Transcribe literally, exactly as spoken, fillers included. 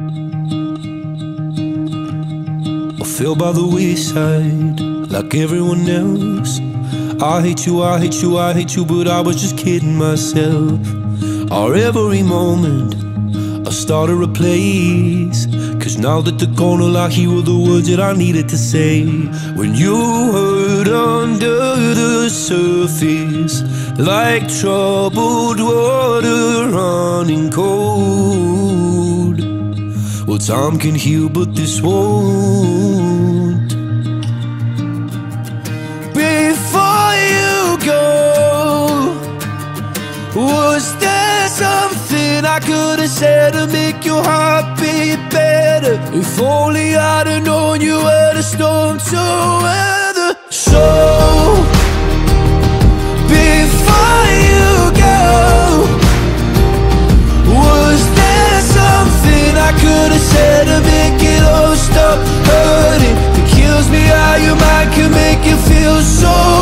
I fell by the wayside like everyone else. I hate you, I hate you, I hate you, but I was just kidding myself. Our every moment I started a place, cause now that they're gone, all I hear were the words that I needed to say. When you hurt under the surface, like troubled water running cold. Well, time can heal, but this won't. Before you go, was there something I could have said to make your heart beat better? If only I'd have known you were the storm to weather. So, before you go, was there something I could have said to make it all stop hurting? It kills me how your mind can make you feel so